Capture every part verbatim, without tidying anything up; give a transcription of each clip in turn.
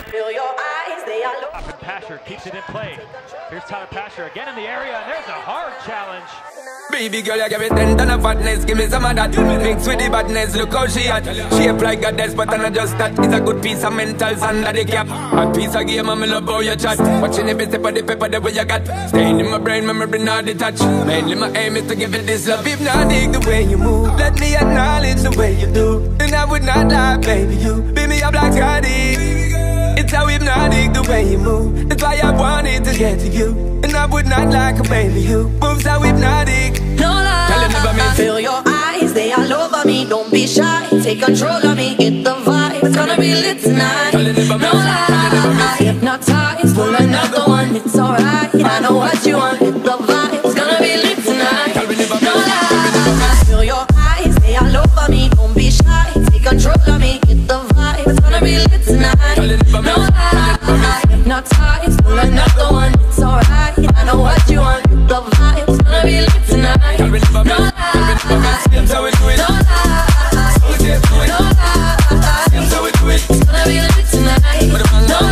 Feel your eyes, they are low. And Pasher keeps it in play. Here's Tyler Pasher again in the area, and there's a hard challenge. Baby girl, you give me ten ton of fatness, give me some of that. Mix with the badness, look how she at. Shape like a desk, but I'm not just that. It's a good piece of mentals under the cap. A piece of game, I'm in love how you chat. Watching every step of the paper, the way you got. Staying in my brain, memory not detached. Mainly my aim is to give it this love. If not dig the way you move, let me acknowledge the way you do. And I would not lie, baby, you beat me up like I did. It's how hypnotic the way you move. That's why I wanted to get to you. And I would not like a baby, you moves how hypnotic. No lie, tell him about me. Feel your eyes, they all over me. Don't be shy, take control of me. Get the vibe, it's gonna be lit tonight. No lie, hypnotized, pull another one. It's alright, I know what you want. Get the vibe, it's gonna be lit tonight. No lie, feel your eyes, they all over me. Don't be shy, take control of me. Get the vibe, it's gonna be lit tonight. No lie, hypnotized, pull another one. It's alright, I know what you want. Get the vibe, it's gonna be lit tonight. No lie, so we do it. no lie, So we do it. no lie, So we do it. it's gonna be lit tonight. No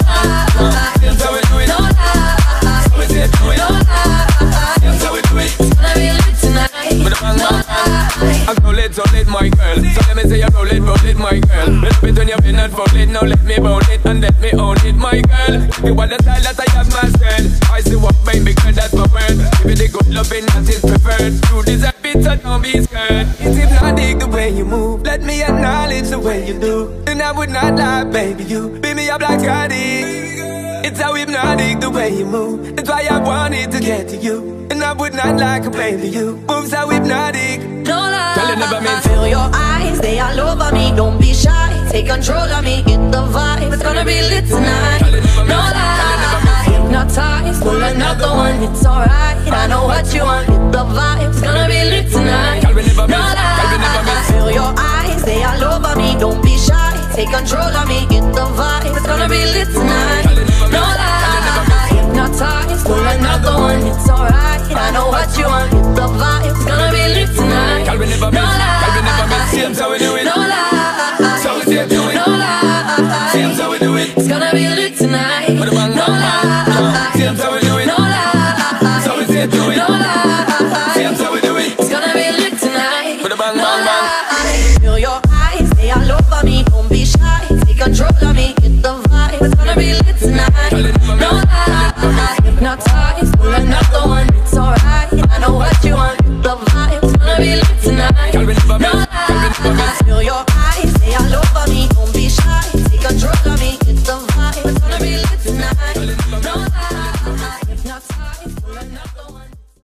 lie, So we do it. no lie, So we do it. no lie, So we do it. it's gonna be lit tonight. No lie. I'm so lit, so lit, my girl. So let me say you roll it, roll it, my girl. Let's between your pin and fold it. Now let me roll it and let me own it, my girl. You want the style that I have mastered. I see what baby girl, that's my word. Give you the good loving that is preferred. You deserve it, so don't be scared. It's hypnotic the way you move. Let me acknowledge the way you do. And I would not lie, baby, you beat me up like I did. It's how hypnotic the way you move. That's why I wanted to get to you. And I would not like a baby, you moves how hypnotic. No lie, Tell it never means. feel your eyes, they all over me. Don't be shy, take control of me. Get the vibe, it's gonna be lit tonight. No lie, hypnotized, pull another one. It's alright, I know what you want. Get the vibe, it's gonna be lit tonight. No lie, feel your eyes, they all over me. Don't be shy, take control of me. Get the vibe, it's gonna be lit tonight. No lie, hypnotized, pull another one. It's alright, I know what you want. Get the vibe, it's gonna be lit tonight. No lie, Same so we do it. no lie, So we say do it. no lie, Same so we do it. it's gonna be lit tonight. No lie, Same so we do it. no lie, So we say do it. no lie, Same so we do it. it's gonna be lit tonight. Put a bang, No bang, bang. lie, feel your eyes, they all over me. Don't be shy, take control of me. Get the vibe, it's gonna be lit tonight. No lie, hypnotized, pull another one. It's alright, I know what you want. Get the vibe, it's gonna be lit tonight. No lie, feel your eyes, they all over me. Don't be shy, take control of me. Get the vibe, it's gonna be lit tonight. No lie, hypnotized.